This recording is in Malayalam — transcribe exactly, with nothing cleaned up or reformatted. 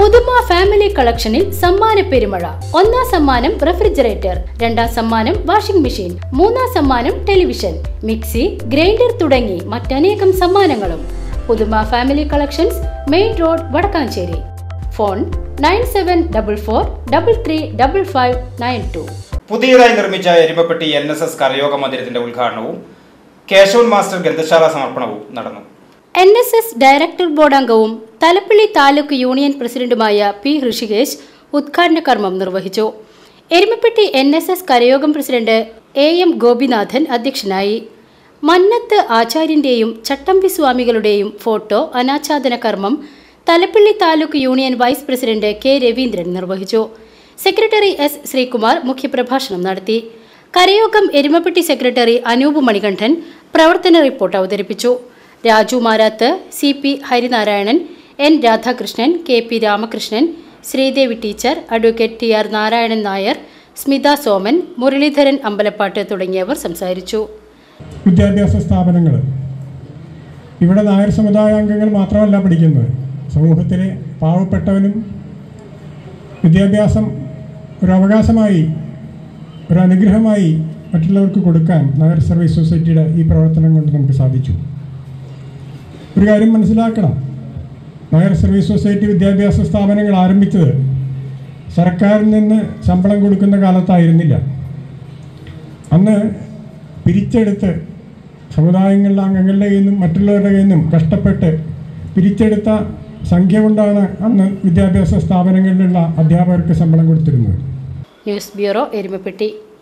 പുതുമ ഫാമിലി കളക്ഷനിൽ സമ്മാന പെരുമഴ. ഒന്നാം സമ്മാനം റെഫ്രിജറേറ്റർ, രണ്ടാം സമ്മാനം വാഷിംഗ് മെഷീൻ, മൂന്നാം സമ്മാനം ടെലിവിഷൻ, മിക്സി, ഗ്രൈൻഡർ തുടങ്ങി മറ്റനേകം സമ്മാനങ്ങളും. പുതുമ family collections, main road, Vadakkanchery. Phone nine seven double four double three double five nine two. പുതിയതായി നിർമ്മിച്ച എരുമപ്പെട്ടി എൻ എസ് എസ് കരയോഗ മന്ദിരത്തിന്റെ ഉദ്ഘാടനവും കേശവൻ മാസ്റ്റർ ഗ്രന്ഥശാല സമർപ്പണവും നടന്നു. N S S director board അംഗവും തലപ്പള്ളി താലൂക്ക് യൂണിയൻ പ്രസിഡന്റുമായ പി ഋഷികേശ് ഉദ്ഘാടന കർമ്മം നിർവഹിച്ചു. എരുമപ്പെട്ടി എൻ എസ് എസ് കരയോഗം പ്രസിഡന്റ് എ എം ഗോപിനാഥൻ അധ്യക്ഷനായി. മന്നത്ത് ആചാര്യന്റെയും ചട്ടമ്പി സ്വാമികളുടെയും ഫോട്ടോ അനാച്ഛാദന കർമ്മം Thalappilly taluk union vice president K Raveendran നിർവഹിച്ചു. സെക്രട്ടറി എസ് ശ്രീകുമാർ മുഖ്യപ്രഭാഷണം നടത്തി. കരയോഗം എരുമപ്പെട്ടി സെക്രട്ടറി അനൂപ് മണികണ്ഠൻ പ്രവർത്തന റിപ്പോർട്ട് അവതരിപ്പിച്ചു. Raju Marath, C P Harinarayanan, N Radhakrishnan, K P Ramakrishnan, Sreedevi teacher, advocate T R Narayanan Nair, Smitha Soman, Muraleedharan Ambalappattu തുടങ്ങിയവർ സംസാരിച്ചു. വിദ്യാഭ്യാസ സ്ഥാപനങ്ങൾ ഇവിടെ നായർ സമുദായ അംഗങ്ങൾ മാത്രമല്ല പഠിക്കുന്നത്. സമൂഹത്തിലെ പാവപ്പെട്ടവനും വിദ്യാഭ്യാസം ഒരു അവകാശമായി, ഒരു അനുഗ്രഹമായി മറ്റുള്ളവർക്ക് കൊടുക്കാൻ നായർ സർവീസ് സൊസൈറ്റിയുടെ ഈ പ്രവർത്തനം കൊണ്ട് നമുക്ക് സാധിച്ചു. ഒരു കാര്യം മനസ്സിലാക്കണം, നായർ സർവീസ് സൊസൈറ്റി വിദ്യാഭ്യാസ സ്ഥാപനങ്ങൾ ആരംഭിച്ചത് സർക്കാരിൽ നിന്ന് ശമ്പളം കൊടുക്കുന്ന കാലത്തായിരുന്നില്ല. അന്ന് പിരിച്ചെടുത്ത് സമുദായങ്ങളിലെ അംഗങ്ങളുടെ കയ്യിൽ നിന്നും മറ്റുള്ളവരുടെ കയ്യിൽ നിന്നും കഷ്ടപ്പെട്ട് പിരിച്ചെടുത്ത സംഖ്യ കൊണ്ടാണ് അന്ന് വിദ്യാഭ്യാസ സ്ഥാപനങ്ങളിലുള്ള അധ്യാപകർക്ക് ശമ്പളം കൊടുത്തിരുന്നത്. News bureau, Erumapetty.